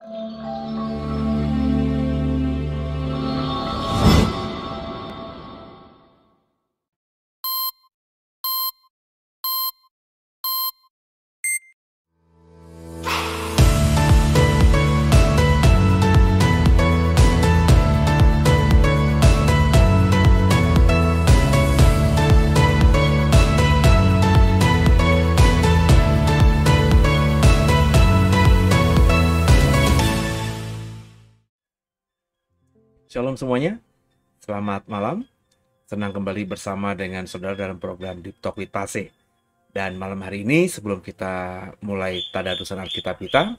Shalom semuanya, selamat malam. Senang kembali bersama dengan saudara dalam program Deep Talk with Pase. Dan malam hari ini sebelum kita mulai tadarusan Alkitab kita,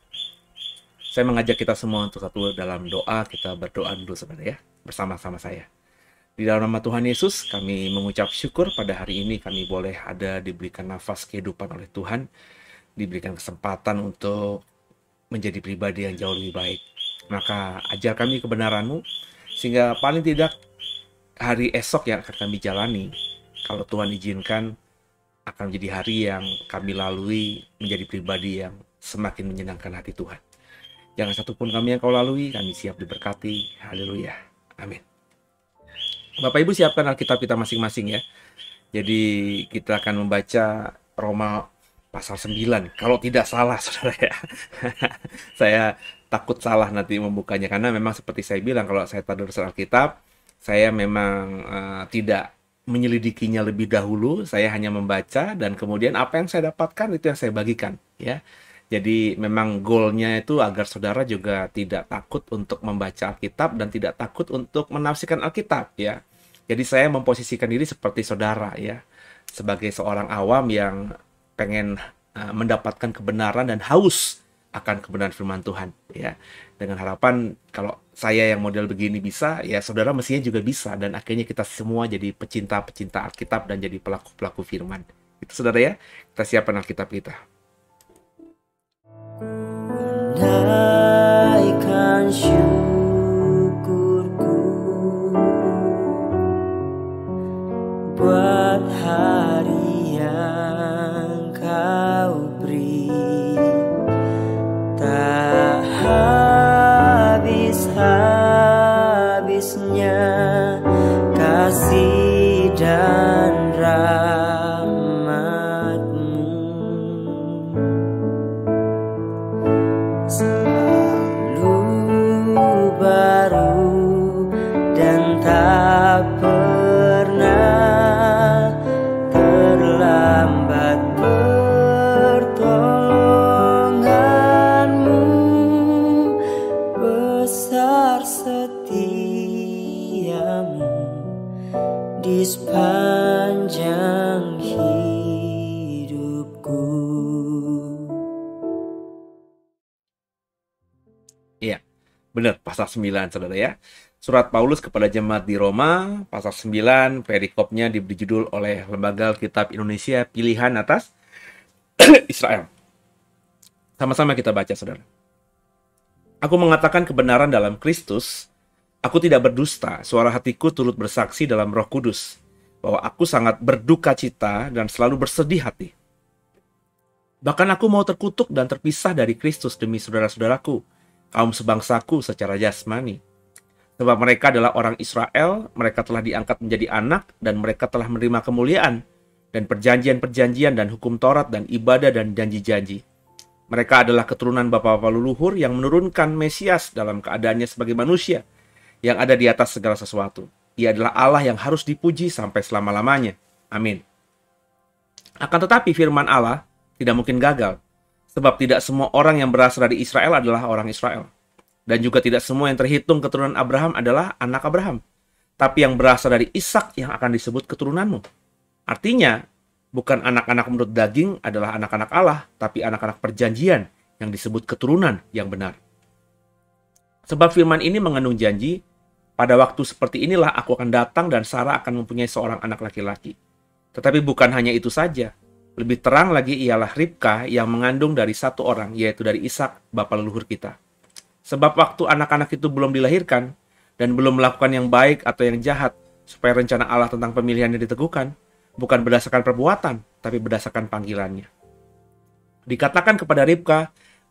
saya mengajak kita semua untuk satu dalam doa. Kita berdoa dulu saudara ya, bersama-sama saya. Di dalam nama Tuhan Yesus, kami mengucap syukur pada hari ini kami boleh ada diberikan nafas kehidupan oleh Tuhan, diberikan kesempatan untuk menjadi pribadi yang jauh lebih baik. Maka ajar kami kebenaran-Mu, sehingga paling tidak hari esok yang akan kami jalani, kalau Tuhan izinkan, akan menjadi hari yang kami lalui menjadi pribadi yang semakin menyenangkan hati Tuhan. Jangan satupun kami yang Kau lalui, kami siap diberkati. Haleluya. Amin. Bapak Ibu siapkan Alkitab kita masing-masing ya. Jadi kita akan membaca Roma pasal 9, kalau tidak salah saudara ya. Saya takut salah nanti membukanya, karena memang seperti saya bilang, kalau saya tadarus Alkitab, saya memang tidak menyelidikinya lebih dahulu, saya hanya membaca, dan kemudian apa yang saya dapatkan itu yang saya bagikan ya. Jadi memang goalnya itu agar saudara juga tidak takut untuk membaca Alkitab dan tidak takut untuk menafsirkan Alkitab ya. Jadi saya memposisikan diri seperti saudara ya, sebagai seorang awam yang pengen mendapatkan kebenaran dan haus akan kebenaran firman Tuhan ya, dengan harapan kalau saya yang model begini bisa, ya saudara mestinya juga bisa, dan akhirnya kita semua jadi pecinta-pecinta Alkitab dan jadi pelaku-pelaku firman. Itu saudara ya, kita siapkan Alkitab kita. Naikkan syukurku buat hari yang Kau beri. Tak habis-habisnya kasih dan rahmat-Mu, selalu baru dan tak pernah terlambat. Besar setiamu di sepanjang hidupku. Iya, benar, pasal 9 saudara ya. Surat Paulus kepada jemaat di Roma, pasal 9, perikopnya diberi judul oleh Lembaga Alkitab Indonesia, Pilihan atas Israel. Sama-sama kita baca saudara. Aku mengatakan kebenaran dalam Kristus, aku tidak berdusta, suara hatiku turut bersaksi dalam Roh Kudus, bahwa aku sangat berduka cita dan selalu bersedih hati. Bahkan aku mau terkutuk dan terpisah dari Kristus demi saudara-saudaraku, kaum sebangsaku secara jasmani. Sebab mereka adalah orang Israel, mereka telah diangkat menjadi anak, dan mereka telah menerima kemuliaan, dan perjanjian-perjanjian dan hukum Taurat dan ibadah dan janji-janji. Mereka adalah keturunan bapa-bapa leluhur yang menurunkan Mesias dalam keadaannya sebagai manusia yang ada di atas segala sesuatu. Ia adalah Allah yang harus dipuji sampai selama-lamanya. Amin. Akan tetapi firman Allah tidak mungkin gagal, sebab tidak semua orang yang berasal dari Israel adalah orang Israel. Dan juga tidak semua yang terhitung keturunan Abraham adalah anak Abraham. Tapi yang berasal dari Ishak yang akan disebut keturunanmu. Artinya, bukan anak-anak menurut daging adalah anak-anak Allah, tapi anak-anak perjanjian yang disebut keturunan yang benar. Sebab firman ini mengandung janji, pada waktu seperti inilah aku akan datang dan Sarah akan mempunyai seorang anak laki-laki. Tetapi bukan hanya itu saja. Lebih terang lagi ialah Ribka yang mengandung dari satu orang, yaitu dari Ishak, bapa leluhur kita. Sebab waktu anak-anak itu belum dilahirkan dan belum melakukan yang baik atau yang jahat, supaya rencana Allah tentang pemilihannya diteguhkan, bukan berdasarkan perbuatan, tapi berdasarkan panggilannya. Dikatakan kepada Ribka,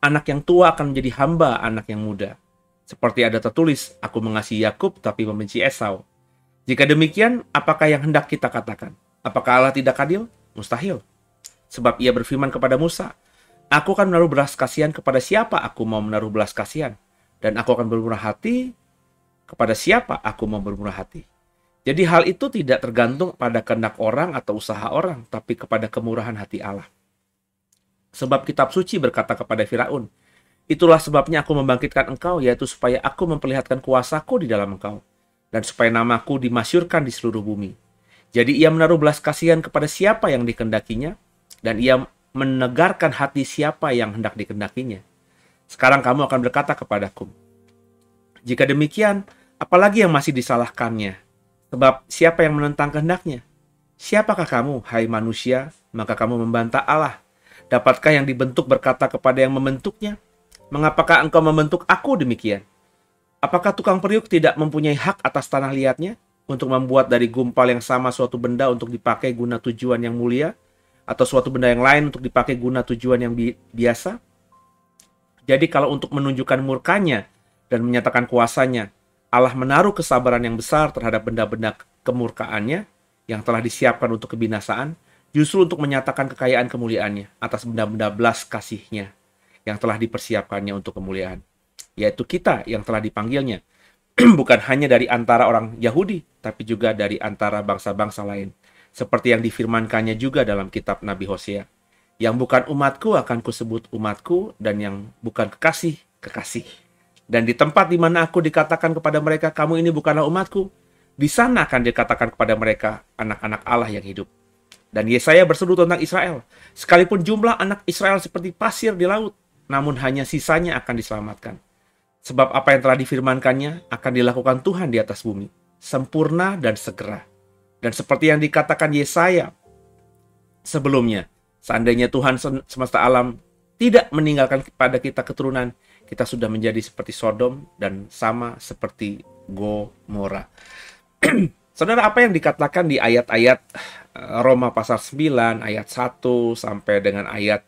anak yang tua akan menjadi hamba anak yang muda. Seperti ada tertulis, aku mengasihi Yakub tapi membenci Esau. Jika demikian, apakah yang hendak kita katakan? Apakah Allah tidak adil? Mustahil. Sebab ia berfirman kepada Musa, aku akan menaruh belas kasihan kepada siapa aku mau menaruh belas kasihan. Dan aku akan bermurah hati kepada siapa aku mau bermurah hati. Jadi hal itu tidak tergantung pada kehendak orang atau usaha orang, tapi kepada kemurahan hati Allah. Sebab kitab suci berkata kepada Firaun, itulah sebabnya aku membangkitkan engkau, yaitu supaya aku memperlihatkan kuasaku di dalam engkau, dan supaya namaku dimasyurkan di seluruh bumi. Jadi ia menaruh belas kasihan kepada siapa yang dikehendakinya, dan ia menegarkan hati siapa yang hendak dikehendakinya. Sekarang kamu akan berkata kepadaku, jika demikian, apalagi yang masih disalahkannya? Sebab siapa yang menentang kehendaknya? Siapakah kamu, hai manusia, maka kamu membantah Allah? Dapatkah yang dibentuk berkata kepada yang membentuknya, mengapakah engkau membentuk aku demikian? Apakah tukang periuk tidak mempunyai hak atas tanah liatnya untuk membuat dari gumpal yang sama suatu benda untuk dipakai guna tujuan yang mulia, atau suatu benda yang lain untuk dipakai guna tujuan yang biasa? Jadi kalau untuk menunjukkan murkanya dan menyatakan kuasanya, Allah menaruh kesabaran yang besar terhadap benda-benda kemurkaannya yang telah disiapkan untuk kebinasaan, justru untuk menyatakan kekayaan kemuliaannya atas benda-benda belas kasihnya yang telah dipersiapkannya untuk kemuliaan, yaitu kita yang telah dipanggilnya, bukan hanya dari antara orang Yahudi, tapi juga dari antara bangsa-bangsa lain, seperti yang difirmankannya juga dalam kitab Nabi Hosea, yang bukan umatku akan kusebut umatku, dan yang bukan kekasih, kekasih. Dan di tempat di mana aku dikatakan kepada mereka, kamu ini bukanlah umatku, di sana akan dikatakan kepada mereka, anak-anak Allah yang hidup. Dan Yesaya berseru tentang Israel, sekalipun jumlah anak Israel seperti pasir di laut, namun hanya sisanya akan diselamatkan. Sebab apa yang telah difirmankannya akan dilakukan Tuhan di atas bumi, sempurna dan segera. Dan seperti yang dikatakan Yesaya sebelumnya, seandainya Tuhan semesta alam tidak meninggalkan kepada kita keturunan, kita sudah menjadi seperti Sodom dan sama seperti Gomora. Saudara, apa yang dikatakan di ayat-ayat Roma pasal 9, ayat 1 sampai dengan ayat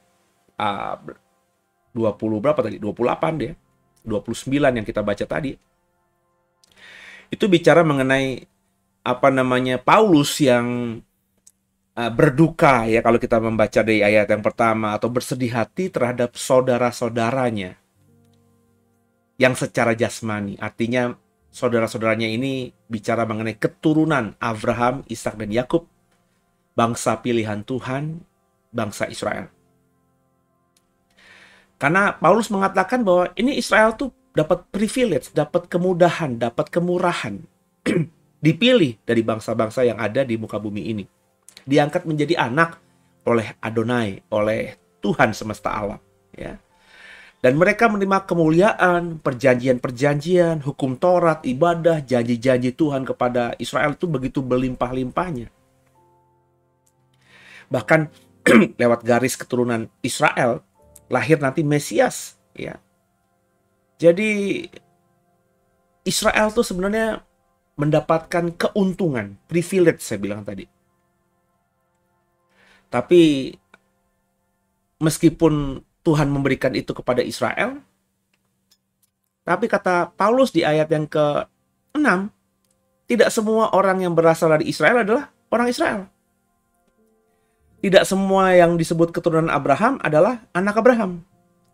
20 berapa tadi? 28 dia. 29 yang kita baca tadi. Itu bicara mengenai Paulus yang berduka ya, kalau kita membaca dari ayat yang pertama, atau bersedih hati terhadap saudara-saudaranya yang secara jasmani. Artinya saudara-saudaranya ini bicara mengenai keturunan Abraham, Ishak dan Yakub, bangsa pilihan Tuhan, bangsa Israel. Karena Paulus mengatakan bahwa ini Israel tuh dapat privilege, dapat kemudahan, dapat kemurahan, dipilih dari bangsa-bangsa yang ada di muka bumi ini. Diangkat menjadi anak oleh Adonai, oleh Tuhan semesta alam, ya. Dan mereka menerima kemuliaan, perjanjian-perjanjian, hukum Taurat, ibadah, janji-janji Tuhan kepada Israel itu begitu berlimpah-limpahnya. Bahkan lewat garis keturunan Israel lahir nanti Mesias, ya. Jadi Israel tuh sebenarnya mendapatkan keuntungan, privilege saya bilang tadi. Tapi meskipun Tuhan memberikan itu kepada Israel, tapi kata Paulus di ayat yang ke-6, tidak semua orang yang berasal dari Israel adalah orang Israel. Tidak semua yang disebut keturunan Abraham adalah anak Abraham.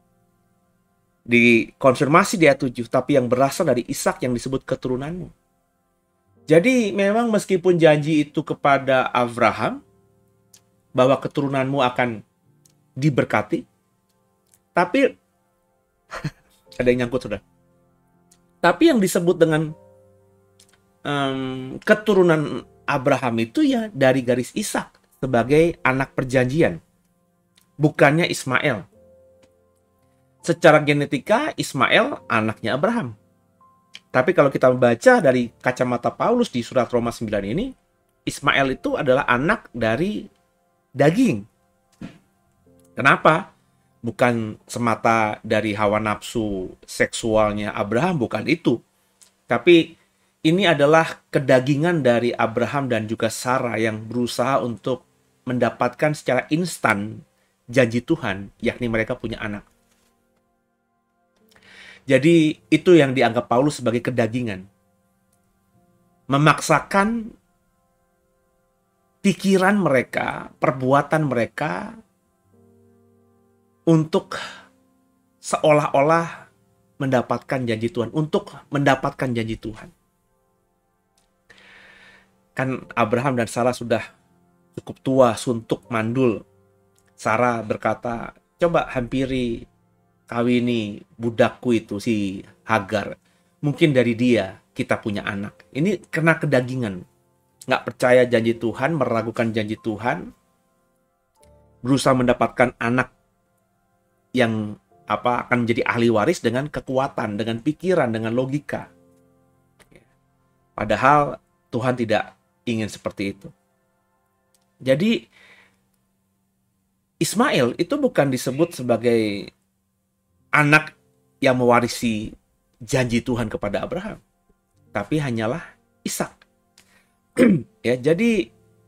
Dikonfirmasi di ayat 7, tapi yang berasal dari Ishak yang disebut keturunanmu. Jadi memang meskipun janji itu kepada Abraham, bahwa keturunanmu akan diberkati, tapi ada yang nyangkut sudah. Tapi yang disebut dengan keturunan Abraham itu ya dari garis Ishak sebagai anak perjanjian, bukannya Ismail. Secara genetika Ismail anaknya Abraham. Tapi kalau kita membaca dari kacamata Paulus di surat Roma 9 ini, Ismail itu adalah anak dari daging. Kenapa? Bukan semata dari hawa nafsu seksualnya Abraham, bukan itu. Tapi ini adalah kedagingan dari Abraham dan juga Sarah yang berusaha untuk mendapatkan secara instan janji Tuhan, yakni mereka punya anak. Jadi itu yang dianggap Paulus sebagai kedagingan. Memaksakan pikiran mereka, perbuatan mereka untuk seolah-olah mendapatkan janji Tuhan, untuk mendapatkan janji Tuhan. Kan Abraham dan Sarah sudah cukup tua, suntuk, mandul. Sarah berkata, coba hampiri kawini budakku itu, si Hagar. Mungkin dari dia kita punya anak. Ini kena kedagingan. Nggak percaya janji Tuhan, meragukan janji Tuhan. Berusaha mendapatkan anak yang akan menjadi ahli waris dengan kekuatan, dengan pikiran, dengan logika. Padahal Tuhan tidak ingin seperti itu. Jadi Ismail itu bukan disebut sebagai anak yang mewarisi janji Tuhan kepada Abraham, tapi hanyalah Ishak. Ya, jadi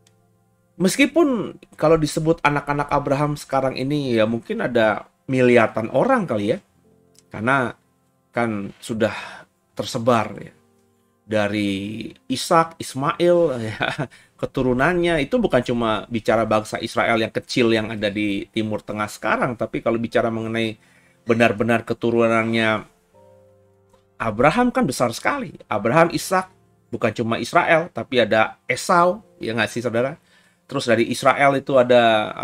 meskipun kalau disebut anak-anak Abraham sekarang ini ya mungkin ada miliaran orang kali ya, karena kan sudah tersebar ya, dari Ishak, Ismail, ya, keturunannya. Itu bukan cuma bicara bangsa Israel yang kecil yang ada di Timur Tengah sekarang, tapi kalau bicara mengenai benar-benar keturunannya Abraham kan besar sekali. Abraham, Ishak, bukan cuma Israel, tapi ada Esau, ya nggak sih saudara? Terus dari Israel itu ada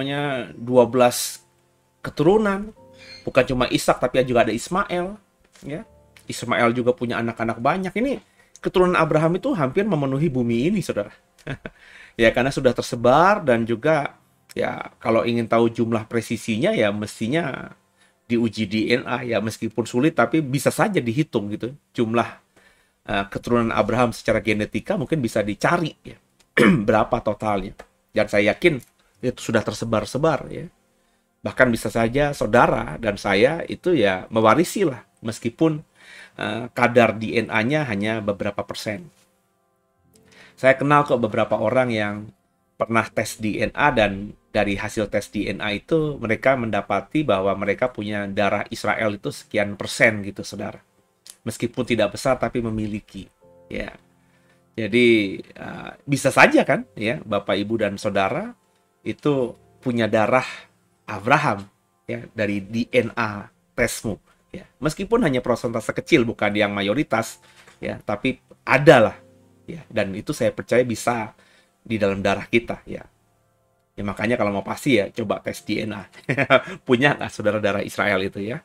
12 keturunan. Bukan cuma Ishak, tapi juga ada Ismail, ya. Ismail juga punya anak-anak banyak. Ini keturunan Abraham itu hampir memenuhi bumi ini, saudara. Ya, karena sudah tersebar dan juga ya kalau ingin tahu jumlah presisinya ya mestinya diuji DNA ya, meskipun sulit tapi bisa saja dihitung gitu. Jumlah keturunan Abraham secara genetika mungkin bisa dicari ya. Berapa totalnya. Dan saya yakin itu sudah tersebar-sebar ya. Bahkan bisa saja saudara dan saya itu ya mewarisi lah, meskipun kadar DNA-nya hanya beberapa persen. Saya kenal kok beberapa orang yang pernah tes DNA dan dari hasil tes DNA itu mereka mendapati bahwa mereka punya darah Israel itu sekian persen gitu, saudara. Meskipun tidak besar tapi memiliki. Ya, jadi bisa saja kan, ya Bapak, Ibu dan saudara itu punya darah Abraham ya dari DNA tesmu. Ya, meskipun hanya persentase kecil, bukan yang mayoritas, ya, tapi ada lah, ya, dan itu saya percaya bisa di dalam darah kita, ya. Ya makanya kalau mau pasti ya coba tes DNA, punya nggak saudara darah Israel itu ya.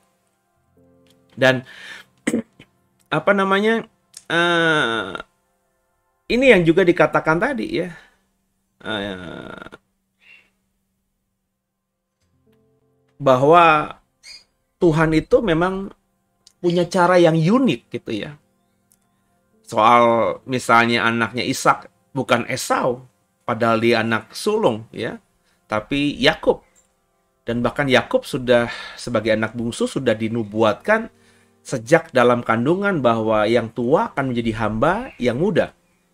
Dan ini yang juga dikatakan tadi ya, bahwa Tuhan itu memang punya cara yang unik gitu ya. Soal misalnya anaknya Ishak bukan Esau, padahal dia anak sulung ya, tapi Yakub. Dan bahkan Yakub sudah sebagai anak bungsu sudah dinubuatkan sejak dalam kandungan bahwa yang tua akan menjadi hamba yang muda.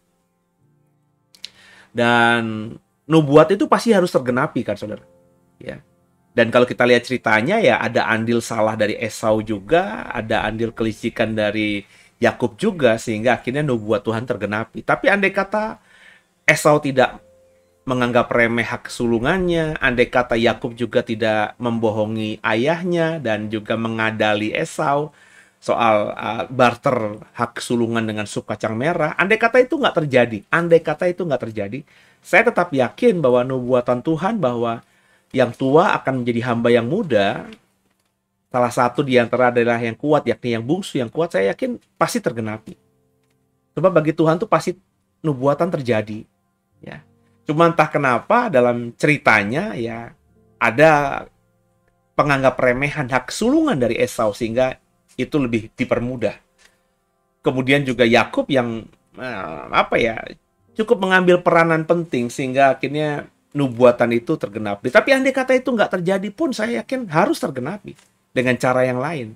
Dan nubuat itu pasti harus tergenapi kan saudara. Ya. Dan kalau kita lihat ceritanya ya ada andil salah dari Esau juga, ada andil kelicikan dari Yakub juga, sehingga akhirnya nubuat Tuhan tergenapi. Tapi andai kata Esau tidak menganggap remeh hak kesulungannya, andai kata Yakub juga tidak membohongi ayahnya dan juga mengadali Esau soal barter hak kesulungan dengan sup kacang merah, andai kata itu nggak terjadi, saya tetap yakin bahwa nubuatan Tuhan bahwa yang tua akan menjadi hamba yang muda, salah satu di antara adalah yang kuat, yakni yang bungsu yang kuat, saya yakin pasti tergenapi. Sebab bagi Tuhan tuh pasti nubuatan terjadi. Ya. Cuma entah kenapa dalam ceritanya ya ada penganggap remehan hak kesulungan dari Esau sehingga itu lebih dipermudah. Kemudian juga Yakub yang cukup mengambil peranan penting sehingga akhirnya nubuatan itu tergenapi. Tapi andai kata itu nggak terjadi pun saya yakin harus tergenapi dengan cara yang lain.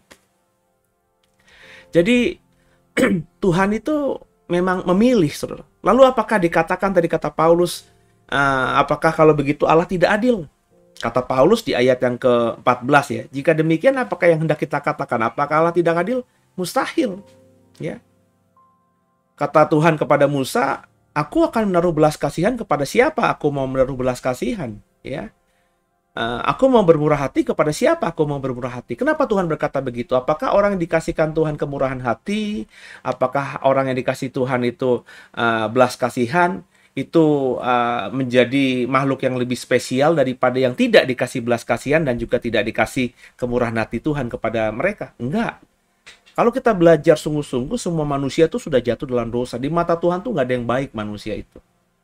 Jadi Tuhan itu memang memilih, saudara. Lalu apakah dikatakan tadi kata Paulus, apakah kalau begitu Allah tidak adil? Kata Paulus di ayat yang ke-14 ya, jika demikian apakah yang hendak kita katakan? Apakah Allah tidak adil? Mustahil. Ya. Kata Tuhan kepada Musa, aku akan menaruh belas kasihan kepada siapa aku mau menaruh belas kasihan. Ya. Aku mau bermurah hati kepada siapa aku mau bermurah hati. Kenapa Tuhan berkata begitu? Apakah orang yang dikasihkan Tuhan kemurahan hati? Apakah orang yang dikasih Tuhan itu belas kasihan? Itu menjadi makhluk yang lebih spesial daripada yang tidak dikasih belas kasihan dan juga tidak dikasih kemurahan hati Tuhan kepada mereka. Enggak. Kalau kita belajar sungguh-sungguh, semua manusia itu sudah jatuh dalam dosa. Di mata Tuhan tuh nggak ada yang baik manusia itu.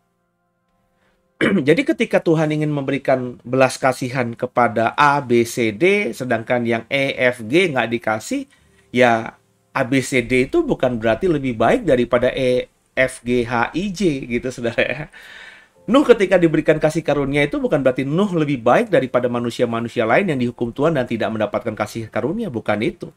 Jadi ketika Tuhan ingin memberikan belas kasihan kepada A, B, C, D, sedangkan yang E, F, G nggak dikasih, ya A, B, C, D itu bukan berarti lebih baik daripada E, F, G, H, I, J gitu saudara ya. Nuh ketika diberikan kasih karunia itu bukan berarti Nuh lebih baik daripada manusia-manusia lain yang dihukum Tuhan dan tidak mendapatkan kasih karunia, bukan itu.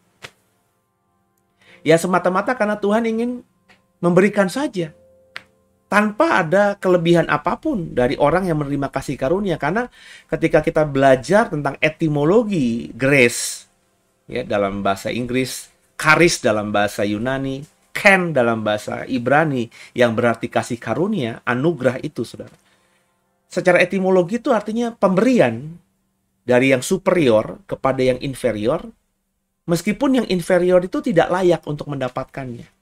Ya semata-mata karena Tuhan ingin memberikan saja. Tanpa ada kelebihan apapun dari orang yang menerima kasih karunia. Karena ketika kita belajar tentang etimologi grace, ya dalam bahasa Inggris, charis dalam bahasa Yunani, ken dalam bahasa Ibrani, yang berarti kasih karunia, anugerah itu, saudara. Secara etimologi itu artinya pemberian dari yang superior kepada yang inferior, meskipun yang inferior itu tidak layak untuk mendapatkannya.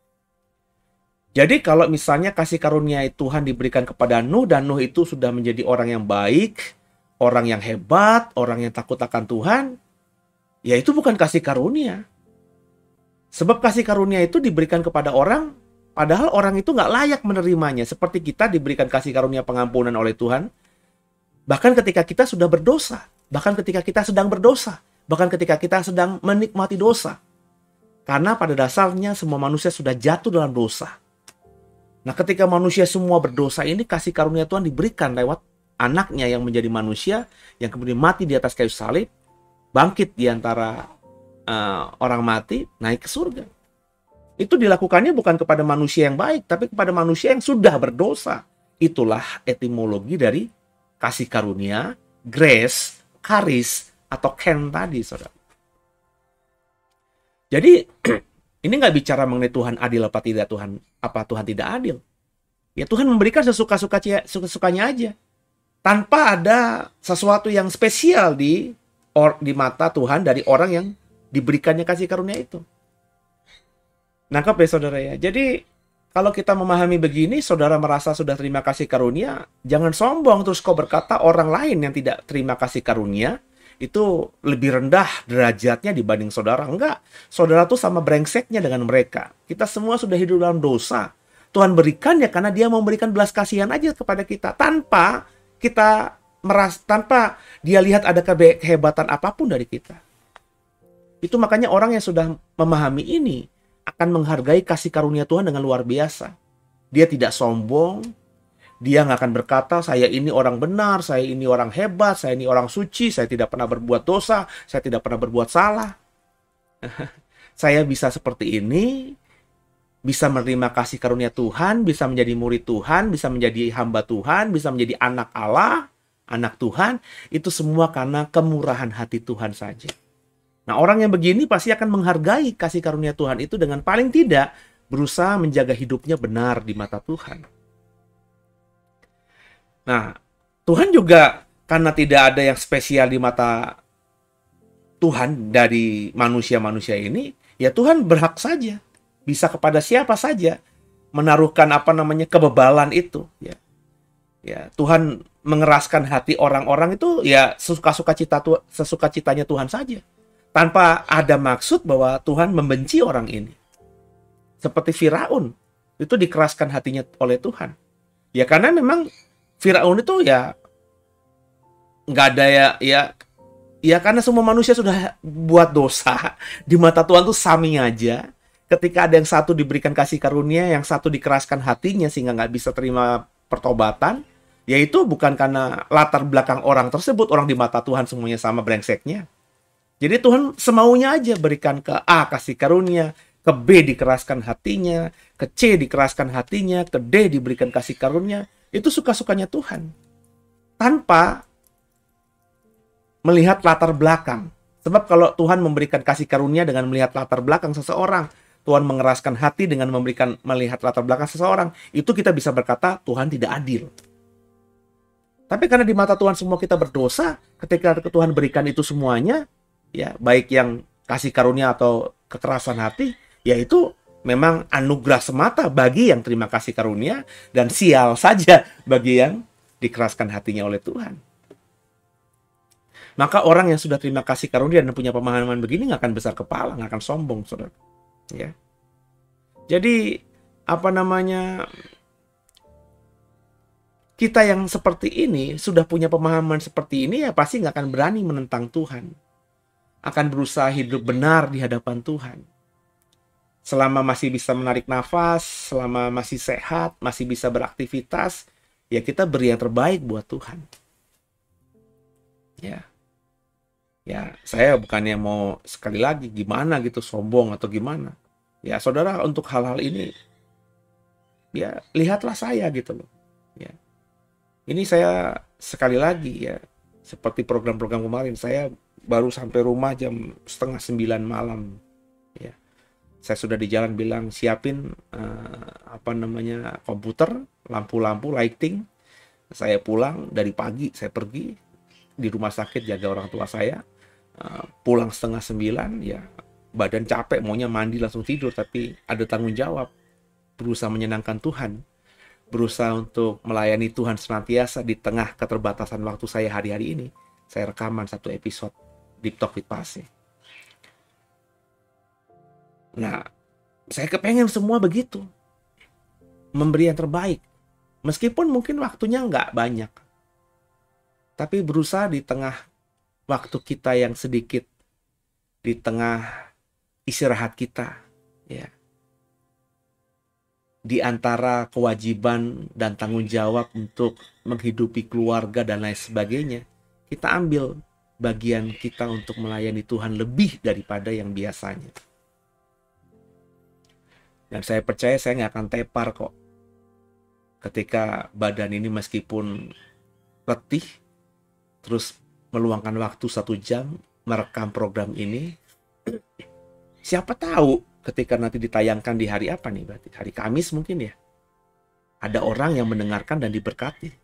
Jadi kalau misalnya kasih karunia Tuhan diberikan kepada Nuh, dan Nuh itu sudah menjadi orang yang baik, orang yang hebat, orang yang takut akan Tuhan, ya itu bukan kasih karunia. Sebab kasih karunia itu diberikan kepada orang, padahal orang itu nggak layak menerimanya. Seperti kita diberikan kasih karunia pengampunan oleh Tuhan, bahkan ketika kita sudah berdosa, bahkan ketika kita sedang berdosa, bahkan ketika kita sedang menikmati dosa. Karena pada dasarnya semua manusia sudah jatuh dalam dosa. Nah, ketika manusia semua berdosa ini, kasih karunia Tuhan diberikan lewat anaknya yang menjadi manusia, yang kemudian mati di atas kayu salib, bangkit di antara orang mati, naik ke surga. Itu dilakukannya bukan kepada manusia yang baik, tapi kepada manusia yang sudah berdosa. Itulah etimologi dari kasih karunia, grace, charis, atau ken tadi, saudara. Jadi, ini nggak bicara mengenai Tuhan adil apa tidak, apa Tuhan tidak adil. Ya Tuhan memberikan sesuka-sukanya aja. Tanpa ada sesuatu yang spesial di mata Tuhan dari orang yang diberikannya kasih karunia itu. Nangkep ya saudara ya. Jadi kalau kita memahami begini, saudara merasa sudah terima kasih karunia, jangan sombong terus kau berkata orang lain yang tidak terima kasih karunia itu lebih rendah derajatnya dibanding saudara. Enggak. Saudara tuh sama brengseknya dengan mereka. Kita semua sudah hidup dalam dosa. Tuhan berikannya karena dia mau memberikan belas kasihan aja kepada kita. Tanpa kita tanpa dia lihat ada kehebatan apapun dari kita. Itu makanya orang yang sudah memahami ini akan menghargai kasih karunia Tuhan dengan luar biasa. Dia tidak sombong. Dia nggak akan berkata, saya ini orang benar, saya ini orang hebat, saya ini orang suci, saya tidak pernah berbuat dosa, saya tidak pernah berbuat salah. Saya bisa seperti ini, bisa menerima kasih karunia Tuhan, bisa menjadi murid Tuhan, bisa menjadi hamba Tuhan, bisa menjadi anak Allah, anak Tuhan. Itu semua karena kemurahan hati Tuhan saja. Nah, orang yang begini pasti akan menghargai kasih karunia Tuhan itu dengan paling tidak berusaha menjaga hidupnya benar di mata Tuhan. Nah, Tuhan juga karena tidak ada yang spesial di mata Tuhan dari manusia-manusia ini, ya Tuhan berhak saja, bisa kepada siapa saja menaruhkan kebebalan itu. Ya, Tuhan mengeraskan hati orang-orang itu ya sesuka-citanya Tuhan saja, tanpa ada maksud bahwa Tuhan membenci orang ini. Seperti Firaun, itu dikeraskan hatinya oleh Tuhan. Ya karena memang Firaun itu ya nggak ada ya karena semua manusia sudah buat dosa di mata Tuhan tuh sami aja. Ketika ada yang satu diberikan kasih karunia, yang satu dikeraskan hatinya sehingga nggak bisa terima pertobatan, yaitu bukan karena latar belakang orang tersebut, orang di mata Tuhan semuanya sama brengseknya. Jadi Tuhan semaunya aja berikan ke A kasih karunia, ke B dikeraskan hatinya, ke C dikeraskan hatinya, ke D diberikan kasih karunia. Itu suka-sukanya Tuhan. Tanpa melihat latar belakang. Sebab kalau Tuhan memberikan kasih karunia dengan melihat latar belakang seseorang, Tuhan mengeraskan hati dengan melihat latar belakang seseorang, itu kita bisa berkata Tuhan tidak adil. Tapi karena di mata Tuhan semua kita berdosa, ketika Tuhan berikan itu semuanya, ya baik yang kasih karunia atau kekerasan hati, ya itu memang anugerah semata bagi yang terima kasih karunia, dan sial saja bagi yang dikeraskan hatinya oleh Tuhan. Maka orang yang sudah terima kasih karunia dan punya pemahaman begini nggak akan besar kepala, nggak akan sombong, saudara. Ya. Jadi kita yang seperti ini sudah punya pemahaman seperti ini, ya pasti nggak akan berani menentang Tuhan, akan berusaha hidup benar di hadapan Tuhan. Selama masih bisa menarik nafas, selama masih sehat, masih bisa beraktivitas, ya kita beri yang terbaik buat Tuhan. Ya, saya bukannya mau sekali lagi gimana gitu sombong atau gimana. Ya, saudara, untuk hal-hal ini, ya lihatlah saya gitu loh. Ya, ini saya sekali lagi ya, seperti program-program kemarin, saya baru sampai rumah jam 8:30 malam. Ya, saya sudah di jalan bilang siapin komputer, lampu-lampu, lighting. Saya pulang dari pagi, saya pergi di rumah sakit jaga orang tua saya. Pulang 8:30, ya badan capek, maunya mandi langsung tidur, tapi ada tanggung jawab, berusaha menyenangkan Tuhan, berusaha untuk melayani Tuhan senantiasa di tengah keterbatasan waktu saya hari-hari ini. Saya rekaman 1 episode Deep Talk with Pase. Nah, saya kepengen semua begitu, memberi yang terbaik, meskipun mungkin waktunya nggak banyak, tapi berusaha di tengah waktu kita yang sedikit, di tengah istirahat kita, ya, di antara kewajiban dan tanggung jawab untuk menghidupi keluarga dan lain sebagainya, kita ambil bagian kita untuk melayani Tuhan lebih daripada yang biasanya. Dan saya percaya saya nggak akan tepar kok ketika badan ini meskipun letih, terus meluangkan waktu 1 jam merekam program ini. Siapa tahu ketika nanti ditayangkan di hari apa nih, berarti hari Kamis mungkin ya, ada orang yang mendengarkan dan diberkati.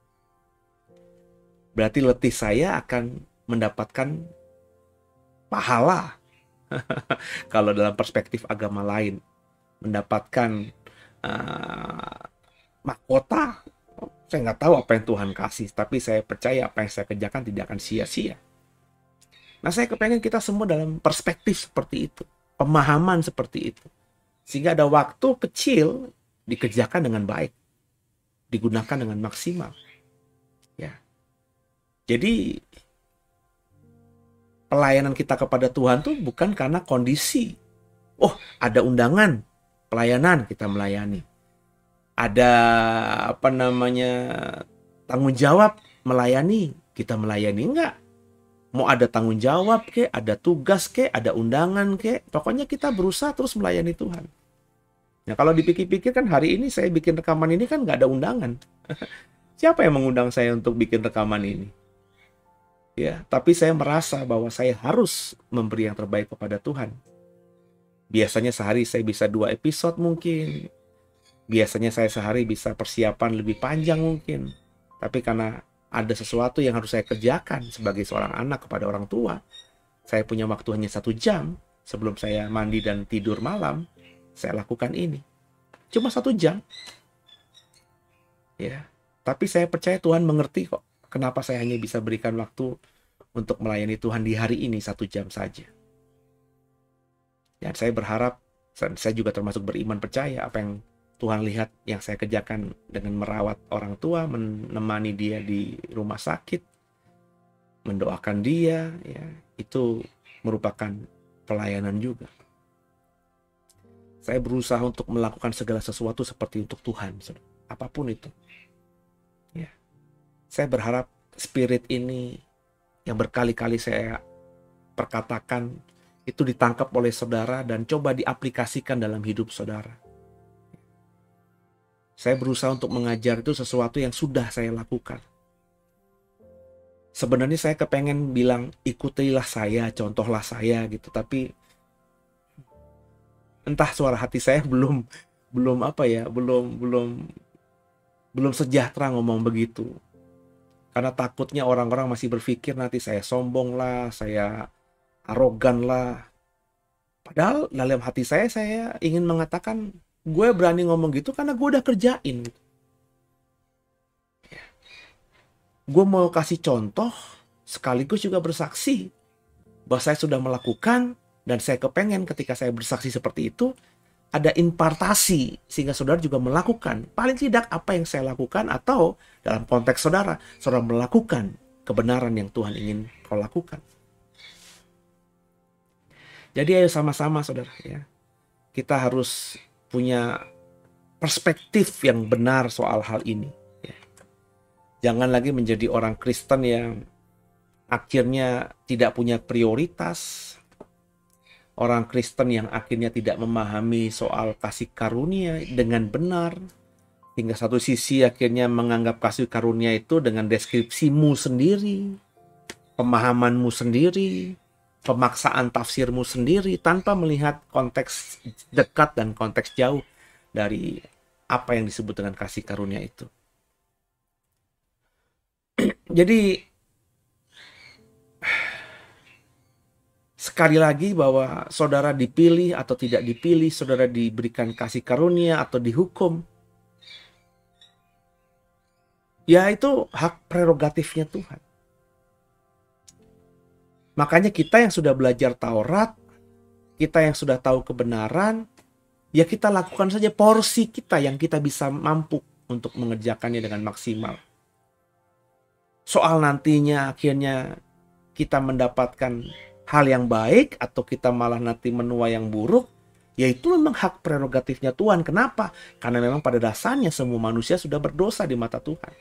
Berarti letih saya akan mendapatkan pahala. Kalau dalam perspektif agama lain, mendapatkan mahkota. Saya nggak tahu apa yang Tuhan kasih, tapi saya percaya apa yang saya kerjakan tidak akan sia-sia. Nah, saya kepengen kita semua dalam perspektif seperti itu, pemahaman seperti itu, sehingga ada waktu kecil dikerjakan dengan baik, digunakan dengan maksimal. Ya, jadi pelayanan kita kepada Tuhan tuh bukan karena kondisi. Oh, ada undangan pelayanan, kita melayani. Ada tanggung jawab melayani, kita melayani. Enggak. Mau ada tanggung jawab kek, ada tugas kek, ada undangan kek, pokoknya kita berusaha terus melayani Tuhan. Nah, kalau dipikir-pikir kan hari ini saya bikin rekaman ini kan nggak ada undangan. Siapa yang mengundang saya untuk bikin rekaman ini? Ya, tapi saya merasa bahwa saya harus memberi yang terbaik kepada Tuhan. Biasanya sehari saya bisa 2 episode mungkin. Biasanya saya sehari bisa persiapan lebih panjang mungkin. Tapi karena ada sesuatu yang harus saya kerjakan sebagai seorang anak kepada orang tua, saya punya waktu hanya 1 jam sebelum saya mandi dan tidur malam, saya lakukan ini. Cuma 1 jam. Ya, tapi saya percaya Tuhan mengerti kok kenapa saya hanya bisa berikan waktu untuk melayani Tuhan di hari ini 1 jam saja. Dan saya berharap, saya juga termasuk beriman percaya apa yang Tuhan lihat yang saya kerjakan dengan merawat orang tua, menemani dia di rumah sakit, mendoakan dia, ya, itu merupakan pelayanan juga. Saya berusaha untuk melakukan segala sesuatu seperti untuk Tuhan, apapun itu. Ya. Saya berharap spirit ini yang berkali-kali saya perkatakan itu ditangkap oleh saudara dan coba diaplikasikan dalam hidup saudara. Saya berusaha untuk mengajar itu sesuatu yang sudah saya lakukan. Sebenarnya saya kepengen bilang ikutilah saya, contohlah saya gitu, tapi entah suara hati saya belum apa ya, belum sejahtera ngomong begitu. Karena takutnya orang-orang masih berpikir nanti saya sombong lah, saya arogan lah. Padahal dalam hati saya ingin mengatakan gue berani ngomong gitu karena gue udah kerjain. Gue mau kasih contoh sekaligus juga bersaksi bahwa saya sudah melakukan, dan saya kepengen ketika saya bersaksi seperti itu ada impartasi sehingga saudara juga melakukan paling tidak apa yang saya lakukan, atau dalam konteks saudara melakukan kebenaran yang Tuhan ingin kau lakukan. Jadi ayo sama-sama saudara ya, kita harus punya perspektif yang benar soal hal ini. Jangan lagi menjadi orang Kristen yang akhirnya tidak punya prioritas. Orang Kristen yang akhirnya tidak memahami soal kasih karunia dengan benar. Hingga satu sisi akhirnya menganggap kasih karunia itu dengan deskripsimu sendiri, pemahamanmu sendiri, pemaksaan tafsirmu sendiri, tanpa melihat konteks dekat dan konteks jauh dari apa yang disebut dengan kasih karunia itu. Jadi sekali lagi bahwa saudara dipilih atau tidak dipilih, saudara diberikan kasih karunia atau dihukum, ya itu hak prerogatifnya Tuhan. Makanya kita yang sudah belajar Taurat, kita yang sudah tahu kebenaran, ya kita lakukan saja porsi kita yang kita bisa mampu untuk mengerjakannya dengan maksimal. Soal nantinya akhirnya kita mendapatkan hal yang baik atau kita malah nanti menuai yang buruk, yaitu memang hak prerogatifnya Tuhan. Kenapa? Karena memang pada dasarnya semua manusia sudah berdosa di mata Tuhan.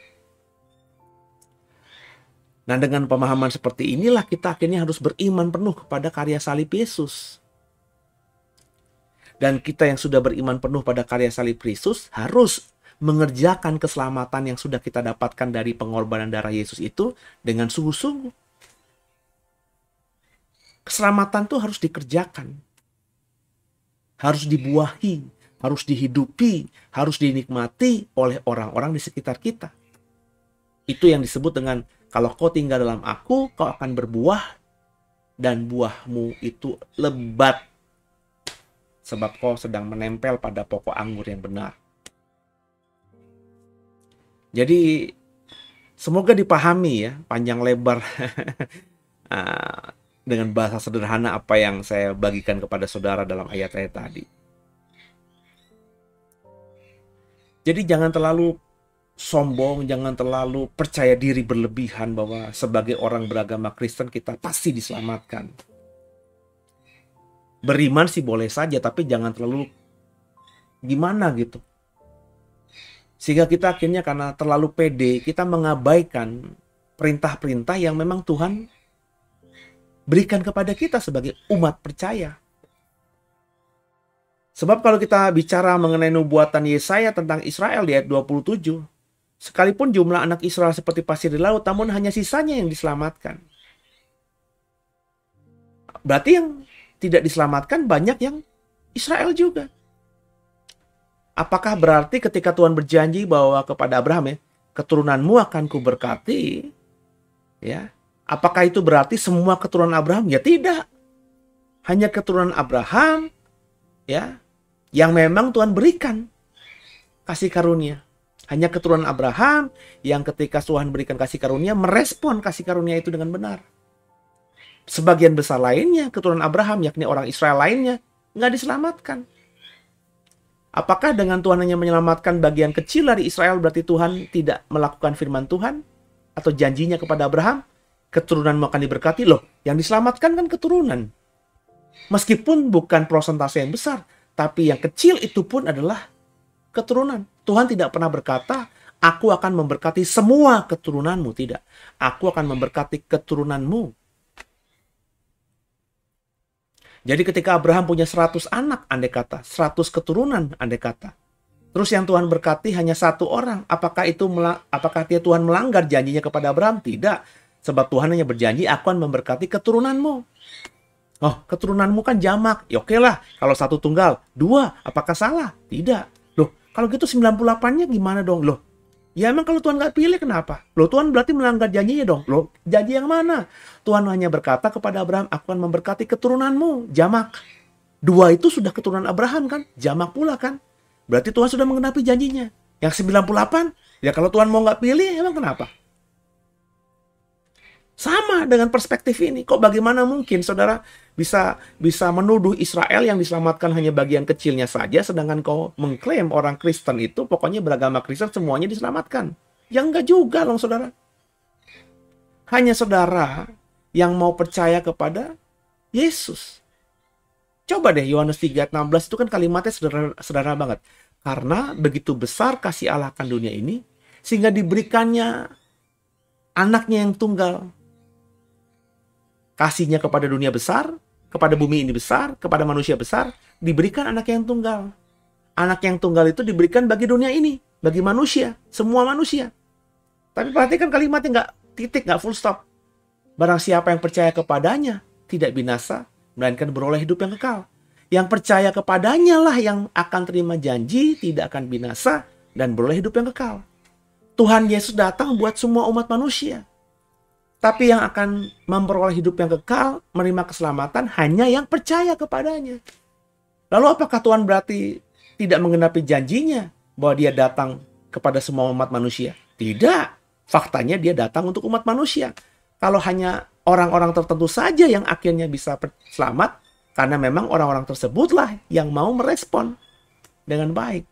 Nah, dengan pemahaman seperti inilah kita akhirnya harus beriman penuh kepada karya salib Yesus. Dan kita yang sudah beriman penuh pada karya salib Yesus harus mengerjakan keselamatan yang sudah kita dapatkan dari pengorbanan darah Yesus itu dengan sungguh-sungguh. Keselamatan itu harus dikerjakan, harus dibuahi, harus dihidupi, harus dinikmati oleh orang-orang di sekitar kita. Itu yang disebut dengan kalau kau tinggal dalam aku, kau akan berbuah dan buahmu itu lebat, sebab kau sedang menempel pada pokok anggur yang benar. Jadi semoga dipahami ya panjang lebar dengan bahasa sederhana apa yang saya bagikan kepada saudara dalam ayat-ayat tadi. Jadi jangan terlalu sombong, jangan terlalu percaya diri berlebihan bahwa sebagai orang beragama Kristen kita pasti diselamatkan. Beriman sih boleh saja, tapi jangan terlalu gimana gitu. Sehingga kita akhirnya karena terlalu pede, kita mengabaikan perintah-perintah yang memang Tuhan berikan kepada kita sebagai umat percaya. Sebab kalau kita bicara mengenai nubuatan Yesaya tentang Israel di ayat 27, sekalipun jumlah anak Israel seperti pasir di laut, namun hanya sisanya yang diselamatkan. Berarti yang tidak diselamatkan banyak yang Israel juga. Apakah berarti ketika Tuhan berjanji bahwa kepada Abraham ya, keturunanmu akan kuberkati, ya, apakah itu berarti semua keturunan Abraham? Ya tidak. Hanya keturunan Abraham ya yang memang Tuhan berikan kasih karunia. Hanya keturunan Abraham yang ketika Tuhan berikan kasih karunia merespon kasih karunia itu dengan benar. Sebagian besar lainnya keturunan Abraham yakni orang Israel lainnya nggak diselamatkan. Apakah dengan Tuhan hanya menyelamatkan bagian kecil dari Israel berarti Tuhan tidak melakukan firman Tuhan atau janjinya kepada Abraham? Keturunanmu akan diberkati. Loh, yang diselamatkan kan keturunan. Meskipun bukan persentase yang besar, tapi yang kecil itu pun adalah keturunan. Tuhan tidak pernah berkata, aku akan memberkati semua keturunanmu. Tidak. Aku akan memberkati keturunanmu. Jadi ketika Abraham punya 100 anak, andai kata, 100 keturunan, andai kata. Terus yang Tuhan berkati hanya 1 orang. Apakah dia Tuhan melanggar janjinya kepada Abraham? Tidak. Sebab Tuhan hanya berjanji akan memberkati keturunanmu. Oh, keturunanmu kan jamak. Ya oke lah, kalau satu tunggal. Dua, apakah salah? Tidak. Loh, kalau gitu 98-nya gimana dong? Loh, ya emang kalau Tuhan nggak pilih kenapa? Loh, Tuhan berarti melanggar janjinya dong. Loh, janji yang mana? Tuhan hanya berkata kepada Abraham, aku akan memberkati keturunanmu, jamak. Dua itu sudah keturunan Abraham kan? Jamak pula kan? Berarti Tuhan sudah mengenapi janjinya. Yang 98, ya kalau Tuhan mau nggak pilih, emang kenapa? Sama dengan perspektif ini. Kok bagaimana mungkin saudara bisa menuduh Israel yang diselamatkan hanya bagian kecilnya saja, sedangkan kau mengklaim orang Kristen itu pokoknya beragama Kristen semuanya diselamatkan. Ya enggak juga loh saudara. Hanya saudara yang mau percaya kepada Yesus. Coba deh Yohanes 3:16 itu kan kalimatnya sederhana banget. Karena begitu besar kasih Allah akan dunia ini, sehingga diberikannya anaknya yang tunggal. Kasihnya kepada dunia besar, kepada bumi ini besar, kepada manusia besar, diberikan anak yang tunggal. Anak yang tunggal itu diberikan bagi dunia ini, bagi manusia, semua manusia. Tapi perhatikan kalimatnya nggak titik, nggak full stop. Barang siapa yang percaya kepadanya, tidak binasa, melainkan beroleh hidup yang kekal. Yang percaya kepadanya lah yang akan terima janji, tidak akan binasa, dan beroleh hidup yang kekal. Tuhan Yesus datang buat semua umat manusia. Tapi yang akan memperoleh hidup yang kekal, menerima keselamatan, hanya yang percaya kepadanya. Lalu apakah Tuhan berarti tidak menggenapi janjinya bahwa dia datang kepada semua umat manusia? Tidak. Faktanya dia datang untuk umat manusia. Kalau hanya orang-orang tertentu saja yang akhirnya bisa selamat, karena memang orang-orang tersebutlah yang mau merespon dengan baik.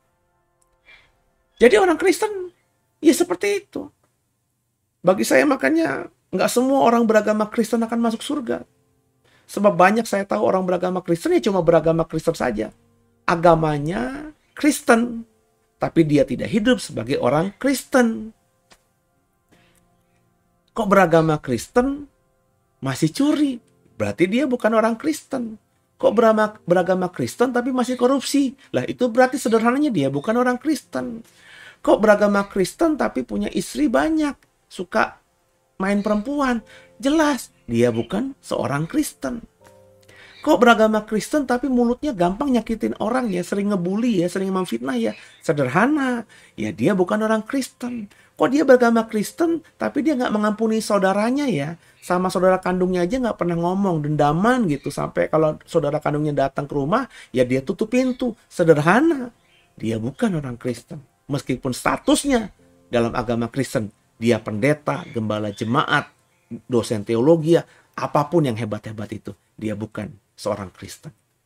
Jadi orang Kristen, ya seperti itu. Bagi saya makanya nggak semua orang beragama Kristen akan masuk surga. Sebab banyak saya tahu orang beragama Kristen ya cuma beragama Kristen saja. Agamanya Kristen, tapi dia tidak hidup sebagai orang Kristen. Kok beragama Kristen masih curi? Berarti dia bukan orang Kristen. Kok beragama Kristen tapi masih korupsi? Lah itu berarti sederhananya dia bukan orang Kristen. Kok beragama Kristen tapi punya istri banyak? Suka main perempuan, jelas dia bukan seorang Kristen. Kok beragama Kristen tapi mulutnya gampang nyakitin orang ya, sering ngebully ya, sering memfitnah ya, sederhana, ya dia bukan orang Kristen. Kok dia beragama Kristen tapi dia nggak mengampuni saudaranya ya, sama saudara kandungnya aja nggak pernah ngomong, dendaman gitu, sampai kalau saudara kandungnya datang ke rumah ya dia tutup pintu, sederhana, dia bukan orang Kristen. Meskipun statusnya dalam agama Kristen, dia pendeta, gembala jemaat, dosen teologi, apapun yang hebat-hebat itu, dia bukan seorang Kristen.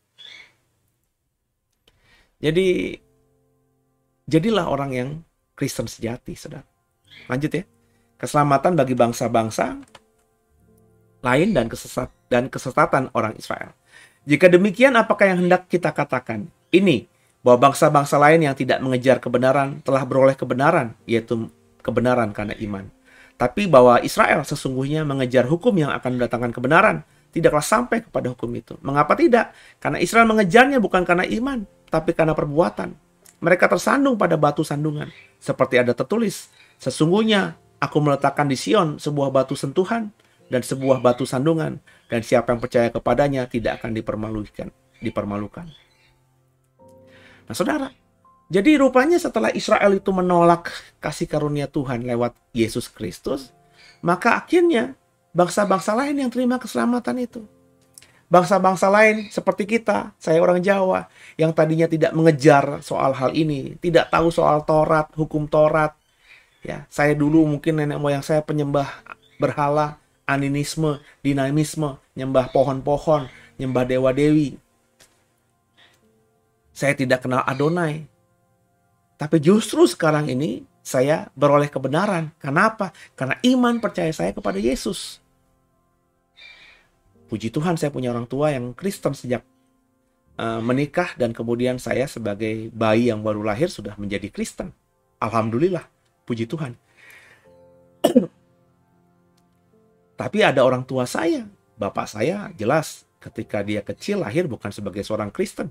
Jadi, jadilah orang yang Kristen sejati, saudara. Lanjut ya. Keselamatan bagi bangsa-bangsa lain dan kesesatan orang Israel. Jika demikian, apakah yang hendak kita katakan? Ini, bahwa bangsa-bangsa lain yang tidak mengejar kebenaran telah beroleh kebenaran, yaitu kebenaran karena iman. Tapi bahwa Israel sesungguhnya mengejar hukum yang akan mendatangkan kebenaran, tidaklah sampai kepada hukum itu. Mengapa tidak? Karena Israel mengejarnya bukan karena iman, tapi karena perbuatan. Mereka tersandung pada batu sandungan. Seperti ada tertulis, sesungguhnya aku meletakkan di Sion sebuah batu sentuhan dan sebuah batu sandungan, dan siapa yang percaya kepadanya tidak akan dipermalukan. Nah saudara, jadi rupanya setelah Israel itu menolak kasih karunia Tuhan lewat Yesus Kristus, maka akhirnya bangsa-bangsa lain yang terima keselamatan itu. Bangsa-bangsa lain seperti kita, saya orang Jawa, yang tadinya tidak mengejar soal hal ini, tidak tahu soal Taurat, hukum Taurat. Ya, saya dulu mungkin nenek moyang saya penyembah berhala, animisme, dinamisme, nyembah pohon-pohon, nyembah dewa-dewi. Saya tidak kenal Adonai. Tapi justru sekarang ini saya beroleh kebenaran. Kenapa? Karena iman percaya saya kepada Yesus. Puji Tuhan saya punya orang tua yang Kristen sejak menikah, dan kemudian saya sebagai bayi yang baru lahir sudah menjadi Kristen. Alhamdulillah, puji Tuhan. Tapi ada orang tua saya, bapak saya jelas ketika dia kecil lahir bukan sebagai seorang Kristen.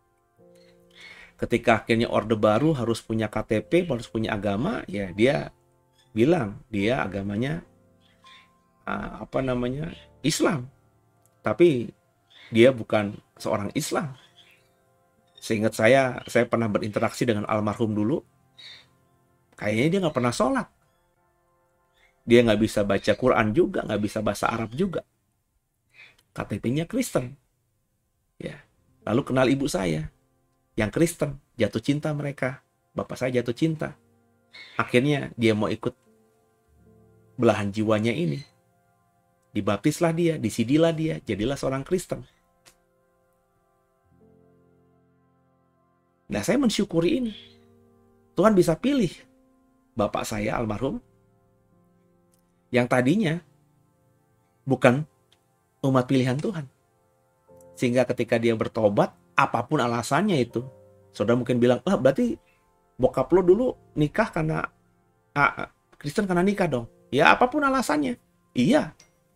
Ketika akhirnya Orde Baru harus punya KTP, harus punya agama, ya dia bilang dia agamanya Islam, tapi dia bukan seorang Islam. Seingat saya pernah berinteraksi dengan almarhum dulu. Kayaknya dia nggak pernah sholat. Dia nggak bisa baca Quran juga, nggak bisa bahasa Arab juga. KTP-nya Kristen. Ya. Lalu kenal ibu saya yang Kristen, jatuh cinta mereka. Bapak saya jatuh cinta. Akhirnya dia mau ikut belahan jiwanya ini. Dibaptislah dia, disidilah dia, jadilah seorang Kristen. Nah, saya mensyukuri ini. Tuhan bisa pilih bapak saya almarhum yang tadinya bukan umat pilihan Tuhan. Sehingga ketika dia bertobat, apapun alasannya itu, saudara mungkin bilang, berarti bokap lo dulu nikah karena Kristen karena nikah dong. Ya, apapun alasannya. Iya.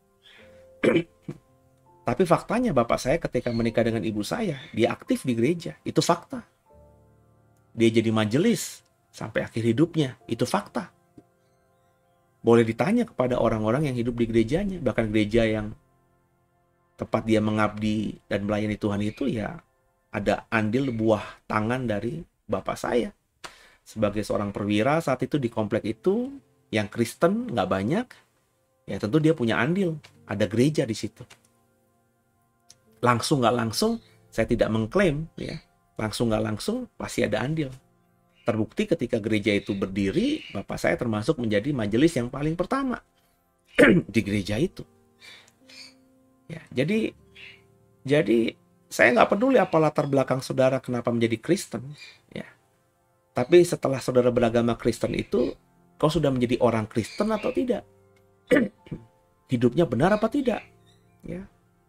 Tapi faktanya bapak saya ketika menikah dengan ibu saya, dia aktif di gereja. Itu fakta. Dia jadi majelis sampai akhir hidupnya. Itu fakta. Boleh ditanya kepada orang-orang yang hidup di gerejanya. Bahkan gereja yang tempat dia mengabdi dan melayani Tuhan itu, ya ada andil buah tangan dari bapak saya. Sebagai seorang perwira saat itu di komplek itu, yang Kristen nggak banyak, ya tentu dia punya andil. Ada gereja di situ. Langsung nggak langsung, saya tidak mengklaim, ya. Langsung nggak langsung, pasti ada andil. Terbukti ketika gereja itu berdiri, bapak saya termasuk menjadi majelis yang paling pertama di gereja itu. Ya, jadi saya nggak peduli apa latar belakang saudara kenapa menjadi Kristen, ya. Tapi setelah saudara beragama Kristen itu, kau sudah menjadi orang Kristen atau tidak? Hidupnya benar apa tidak? Ya.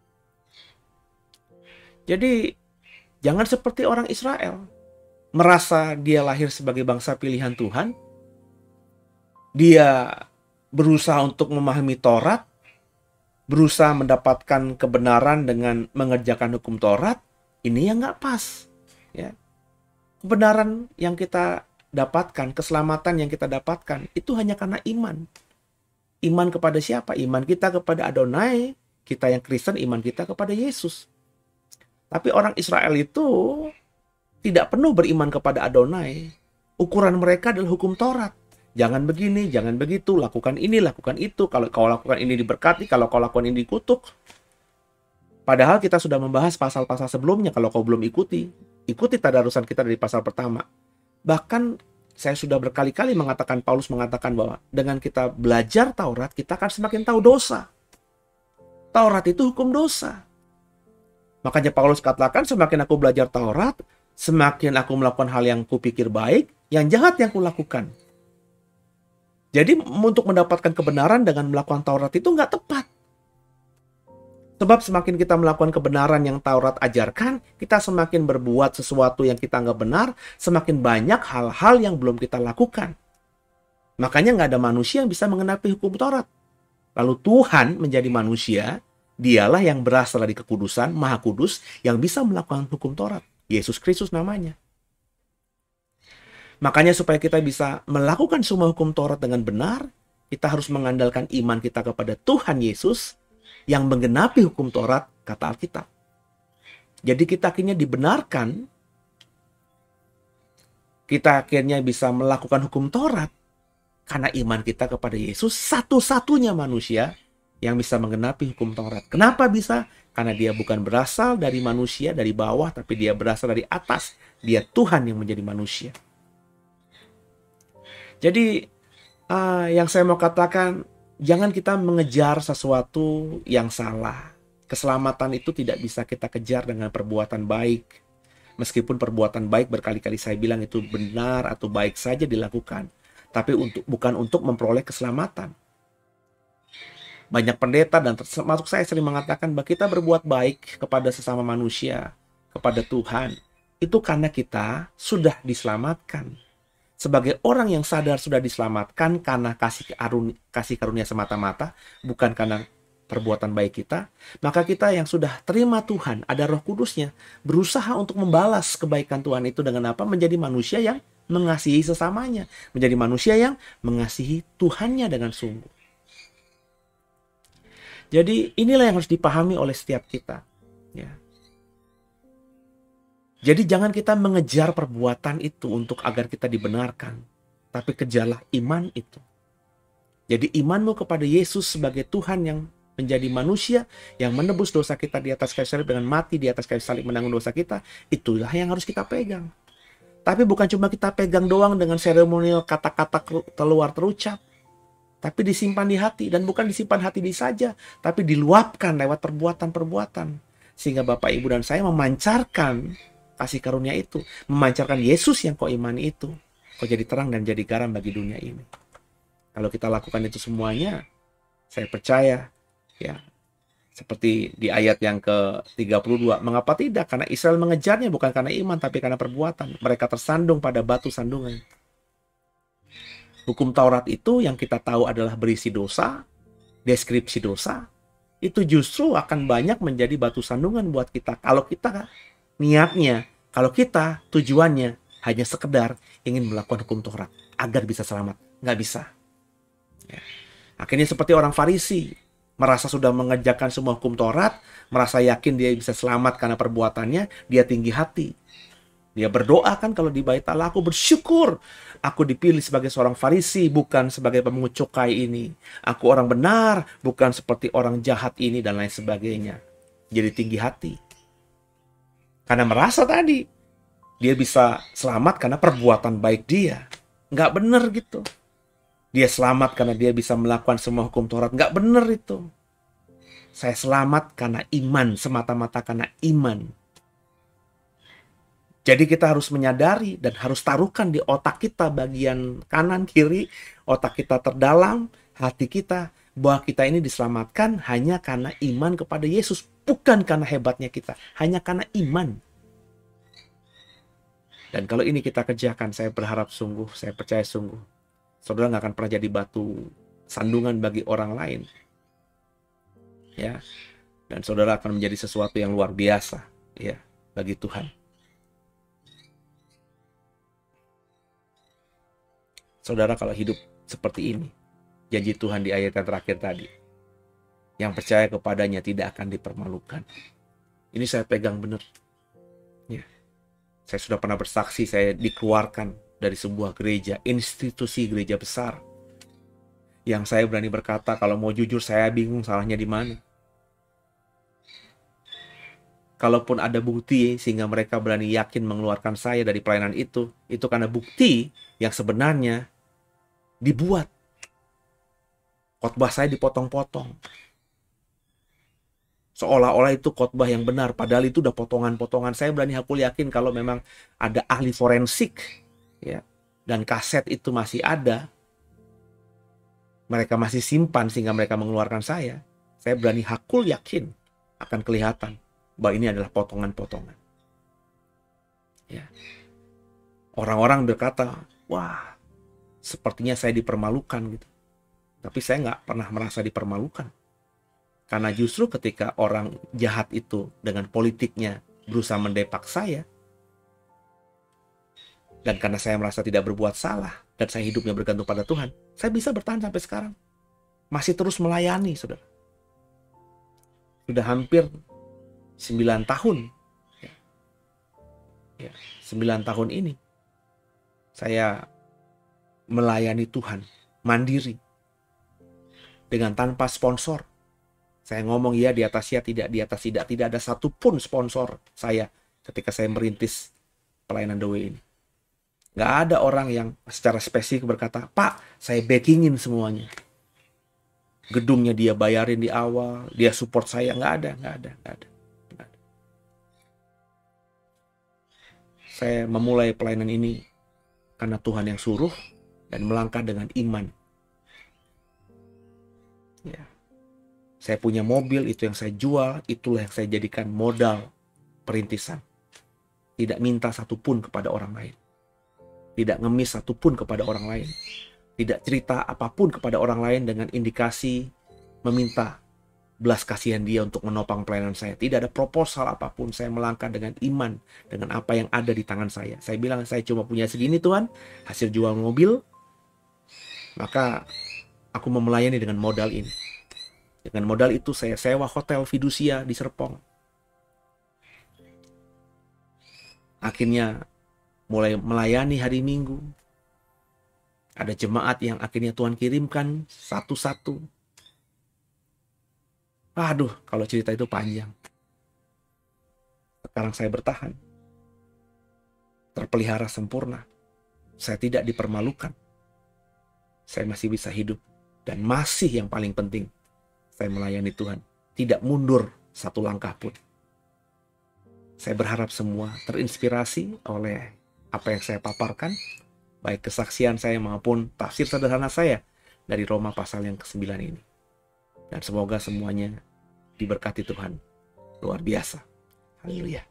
Jadi jangan seperti orang Israel, merasa dia lahir sebagai bangsa pilihan Tuhan, dia berusaha untuk memahami Taurat, berusaha mendapatkan kebenaran dengan mengerjakan hukum Taurat. Ini yang nggak pas. Ya. Kebenaran yang kita dapatkan, keselamatan yang kita dapatkan, itu hanya karena iman. Iman kepada siapa? Iman kita kepada Adonai. Kita yang Kristen, iman kita kepada Yesus. Tapi orang Israel itu tidak penuh beriman kepada Adonai. Ukuran mereka adalah hukum Taurat. Jangan begini, jangan begitu, lakukan ini, lakukan itu. Kalau kau lakukan ini diberkati, kalau kau lakukan ini dikutuk. Padahal kita sudah membahas pasal-pasal sebelumnya. Kalau kau belum ikuti tadarusan kita dari pasal pertama. Bahkan saya sudah berkali-kali mengatakan, Paulus mengatakan bahwa dengan kita belajar Taurat, kita akan semakin tahu dosa. Taurat itu hukum dosa. Makanya Paulus katakan, semakin aku belajar Taurat, semakin aku melakukan hal yang kupikir baik, yang jahat yang kulakukan. Jadi untuk mendapatkan kebenaran dengan melakukan Taurat itu nggak tepat. Sebab semakin kita melakukan kebenaran yang Taurat ajarkan, kita semakin berbuat sesuatu yang kita nggak benar, semakin banyak hal-hal yang belum kita lakukan. Makanya nggak ada manusia yang bisa mengenapi hukum Taurat. Lalu Tuhan menjadi manusia, dialah yang berasal dari kekudusan, Maha Kudus, yang bisa melakukan hukum Taurat. Yesus Kristus namanya. Makanya supaya kita bisa melakukan semua hukum Taurat dengan benar, kita harus mengandalkan iman kita kepada Tuhan Yesus yang menggenapi hukum Taurat, kata Alkitab. Jadi kita akhirnya dibenarkan, kita akhirnya bisa melakukan hukum Taurat karena iman kita kepada Yesus, satu-satunya manusia yang bisa menggenapi hukum Taurat. Kenapa bisa? Karena dia bukan berasal dari manusia, dari bawah, tapi dia berasal dari atas. Dia Tuhan yang menjadi manusia. Jadi, yang saya mau katakan, jangan kita mengejar sesuatu yang salah. Keselamatan itu tidak bisa kita kejar dengan perbuatan baik. Meskipun perbuatan baik berkali-kali saya bilang itu benar atau baik saja dilakukan. Tapi bukan untuk memperoleh keselamatan. Banyak pendeta dan termasuk saya sering mengatakan bahwa kita berbuat baik kepada sesama manusia, kepada Tuhan, itu karena kita sudah diselamatkan. Sebagai orang yang sadar sudah diselamatkan karena kasih karunia semata-mata, bukan karena perbuatan baik kita, maka kita yang sudah terima Tuhan, ada Roh Kudusnya, berusaha untuk membalas kebaikan Tuhan itu dengan apa? Menjadi manusia yang mengasihi sesamanya, menjadi manusia yang mengasihi Tuhannya dengan sungguh. Jadi inilah yang harus dipahami oleh setiap kita. Ya. Jadi jangan kita mengejar perbuatan itu untuk agar kita dibenarkan. Tapi kejarlah iman itu. Jadi imanmu kepada Yesus sebagai Tuhan yang menjadi manusia, yang menebus dosa kita di atas kayu salib dengan mati di atas kayu salib menanggung dosa kita, itulah yang harus kita pegang. Tapi bukan cuma kita pegang doang dengan seremonial kata-kata keluar terucap. Tapi disimpan di hati. Dan bukan disimpan hati di saja, tapi diluapkan lewat perbuatan-perbuatan. Sehingga Bapak, Ibu, dan saya memancarkan kasih karunia itu. Memancarkan Yesus yang kau imani itu. Kau jadi terang dan jadi garam bagi dunia ini. Kalau kita lakukan itu semuanya, saya percaya, ya, seperti di ayat yang ke-32, mengapa tidak? Karena Israel mengejarnya bukan karena iman, tapi karena perbuatan. Mereka tersandung pada batu sandungan. Hukum Taurat itu yang kita tahu adalah berisi dosa, deskripsi dosa, itu justru akan banyak menjadi batu sandungan buat kita. Kalau kita niatnya, kalau kita tujuannya hanya sekedar ingin melakukan hukum Taurat agar bisa selamat. Nggak bisa. Ya. Akhirnya seperti orang Farisi, merasa sudah mengerjakan semua hukum Taurat, merasa yakin dia bisa selamat karena perbuatannya, dia tinggi hati. Dia berdoa kan kalau di bait Allah, aku bersyukur aku dipilih sebagai seorang Farisi, bukan sebagai pemungut cukai ini. Aku orang benar, bukan seperti orang jahat ini, dan lain sebagainya. Jadi tinggi hati. Karena merasa tadi, dia bisa selamat karena perbuatan baik dia. Nggak benar gitu. Dia selamat karena dia bisa melakukan semua hukum Taurat. Nggak benar itu. Saya selamat karena iman, semata-mata karena iman. Jadi kita harus menyadari dan harus taruhkan di otak kita bagian kanan, kiri, otak kita terdalam, hati kita, bahwa kita ini diselamatkan hanya karena iman kepada Yesus. Bukan karena hebatnya kita, hanya karena iman. Dan kalau ini kita kerjakan, saya berharap sungguh, saya percaya sungguh, saudara nggak akan pernah jadi batu sandungan bagi orang lain. Ya. Dan saudara akan menjadi sesuatu yang luar biasa, ya, bagi Tuhan. Saudara kalau hidup seperti ini, janji Tuhan di ayat yang terakhir tadi, yang percaya kepadanya tidak akan dipermalukan. Ini saya pegang benar. Ya. Saya sudah pernah bersaksi, saya dikeluarkan dari sebuah gereja, institusi gereja besar. Yang saya berani berkata, kalau mau jujur saya bingung salahnya di mana. Kalaupun ada bukti sehingga mereka berani yakin mengeluarkan saya dari pelayanan itu karena bukti yang sebenarnya dibuat. Khotbah saya dipotong-potong. Seolah-olah itu khotbah yang benar, padahal itu udah potongan-potongan. Saya berani aku yakin kalau memang ada ahli forensik, ya, dan kaset itu masih ada, mereka masih simpan sehingga mereka mengeluarkan saya berani hakul yakin akan kelihatan bahwa ini adalah potongan-potongan. Ya. Orang-orang berkata, wah, sepertinya saya dipermalukan gitu. Tapi saya nggak pernah merasa dipermalukan. Karena justru ketika orang jahat itu dengan politiknya berusaha mendepak saya, dan karena saya merasa tidak berbuat salah, dan saya hidupnya bergantung pada Tuhan, saya bisa bertahan sampai sekarang. Masih terus melayani, saudara. Sudah hampir 9 tahun. Ya, 9 tahun ini saya melayani Tuhan mandiri dengan tanpa sponsor. Saya ngomong ya di atas ya, tidak di atas tidak. Tidak ada satupun sponsor saya ketika saya merintis pelayanan The Way ini. Nggak ada orang yang secara spesifik berkata, Pak, saya backingin semuanya. Gedungnya dia bayarin di awal, dia support saya. Nggak ada. Saya memulai pelayanan ini karena Tuhan yang suruh dan melangkah dengan iman. Ya. Saya punya mobil, itu yang saya jual, itulah yang saya jadikan modal perintisan. Tidak minta satupun kepada orang lain. Tidak ngemis satupun kepada orang lain. Tidak cerita apapun kepada orang lain dengan indikasi meminta belas kasihan dia untuk menopang pelayanan saya. Tidak ada proposal apapun. Saya melangkah dengan iman, dengan apa yang ada di tangan saya. Saya bilang, saya cuma punya segini Tuhan, hasil jual mobil, maka aku memelayani dengan modal ini. Dengan modal itu saya sewa hotel Fiducia di Serpong. Akhirnya mulai melayani hari Minggu. Ada jemaat yang akhirnya Tuhan kirimkan satu-satu. Aduh, kalau cerita itu panjang. Sekarang saya bertahan. Terpelihara sempurna. Saya tidak dipermalukan. Saya masih bisa hidup. Dan masih yang paling penting, saya melayani Tuhan. Tidak mundur satu langkah pun. Saya berharap semua terinspirasi oleh apa yang saya paparkan. Baik kesaksian saya maupun tafsir sederhana saya dari Roma pasal yang ke-9 ini. Dan semoga semuanya diberkati Tuhan. Luar biasa. Haleluya.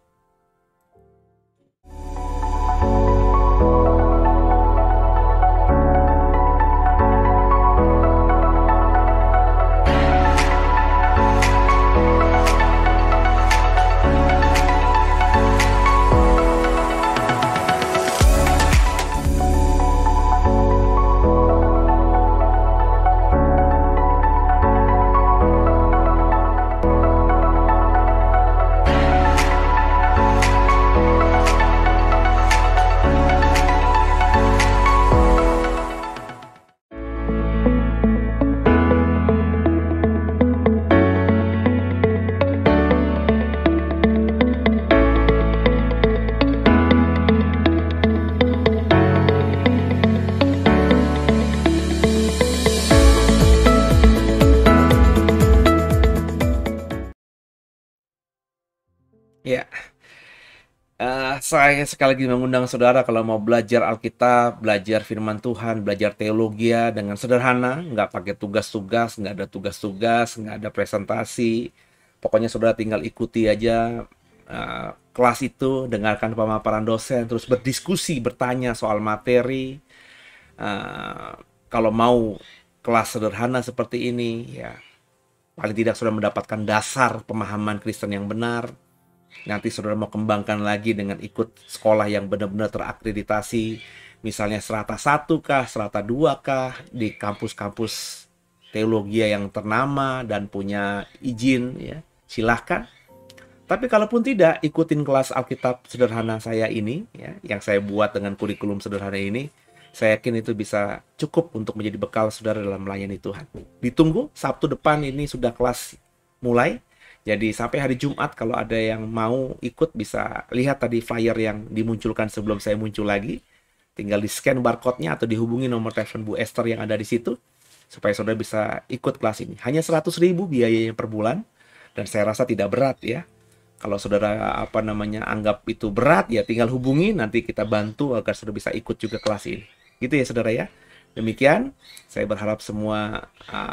Ya, saya sekali lagi mengundang saudara kalau mau belajar Alkitab, belajar firman Tuhan, belajar teologi dengan sederhana, nggak pakai tugas-tugas, nggak ada tugas-tugas, nggak ada presentasi. Pokoknya saudara tinggal ikuti aja kelas itu, dengarkan pemaparan dosen, terus berdiskusi, bertanya soal materi. Kalau mau kelas sederhana seperti ini, ya paling tidak saudara mendapatkan dasar pemahaman Kristen yang benar. Nanti saudara mau kembangkan lagi dengan ikut sekolah yang benar-benar terakreditasi, misalnya Strata 1 kah, Strata 2 kah, di kampus-kampus teologi yang ternama dan punya izin, ya silahkan. Tapi kalaupun tidak, ikutin kelas Alkitab sederhana saya ini, ya, yang saya buat dengan kurikulum sederhana ini, saya yakin itu bisa cukup untuk menjadi bekal saudara dalam melayani Tuhan. Ditunggu, Sabtu depan ini sudah kelas mulai. Jadi sampai hari Jumat kalau ada yang mau ikut bisa lihat tadi flyer yang dimunculkan sebelum saya muncul lagi. Tinggal di scan barcode-nya atau dihubungi nomor telepon Bu Esther yang ada di situ supaya saudara bisa ikut kelas ini. Hanya 100.000 biayanya per bulan dan saya rasa tidak berat ya. Kalau saudara anggap itu berat ya tinggal hubungi, nanti kita bantu agar saudara bisa ikut juga kelas ini. Gitu ya saudara ya. Demikian saya berharap semua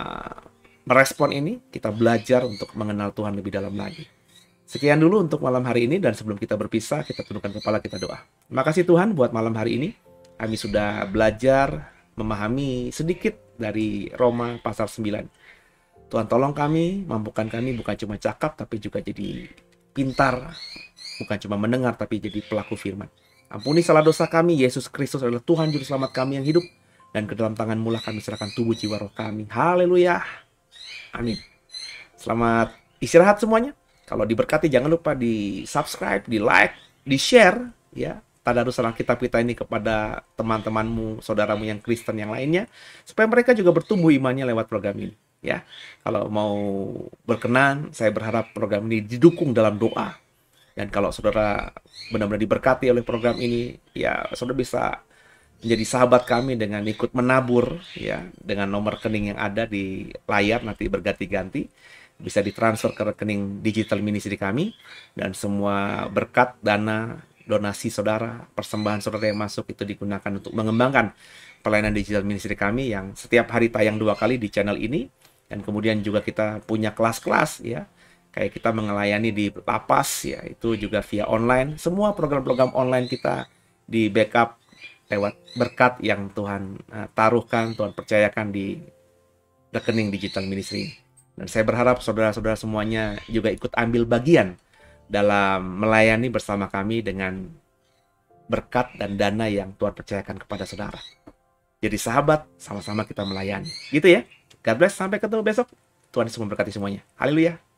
merespon ini, kita belajar untuk mengenal Tuhan lebih dalam lagi. Sekian dulu untuk malam hari ini, dan sebelum kita berpisah, kita tundukkan kepala, kita doa. Terima kasih Tuhan buat malam hari ini. Kami sudah belajar memahami sedikit dari Roma pasal 9. Tuhan tolong kami, mampukan kami bukan cuma cakap, tapi juga jadi pintar. Bukan cuma mendengar, tapi jadi pelaku firman. Ampuni salah dosa kami, Yesus Kristus adalah Tuhan Juru Selamat kami yang hidup. Dan ke dalam tangan-Mu lah kami serahkan tubuh jiwa roh kami. Haleluya. Amin. Selamat istirahat semuanya. Kalau diberkati jangan lupa di subscribe, di like, di share ya Tadarus Alkitab kita ini kepada teman-temanmu, saudaramu yang Kristen yang lainnya supaya mereka juga bertumbuh imannya lewat program ini ya. Kalau mau berkenan, saya berharap program ini didukung dalam doa. Dan kalau saudara benar-benar diberkati oleh program ini, ya saudara bisa menjadi sahabat kami dengan ikut menabur ya dengan nomor rekening yang ada di layar, nanti berganti-ganti bisa ditransfer ke rekening digital ministry kami, dan semua berkat, dana, donasi saudara, persembahan saudara yang masuk itu digunakan untuk mengembangkan pelayanan digital ministry kami yang setiap hari tayang 2 kali di channel ini. Dan kemudian juga kita punya kelas-kelas ya, kayak kita melayani di lapas ya, itu juga via online. Semua program-program online kita di backup lewat berkat yang Tuhan taruhkan, Tuhan percayakan di rekening digital ministry. Dan saya berharap saudara-saudara semuanya juga ikut ambil bagian dalam melayani bersama kami dengan berkat dan dana yang Tuhan percayakan kepada saudara. Jadi sahabat, sama-sama kita melayani. Gitu ya. God bless, sampai ketemu besok. Tuhan Yesus memberkati semuanya. Haleluya.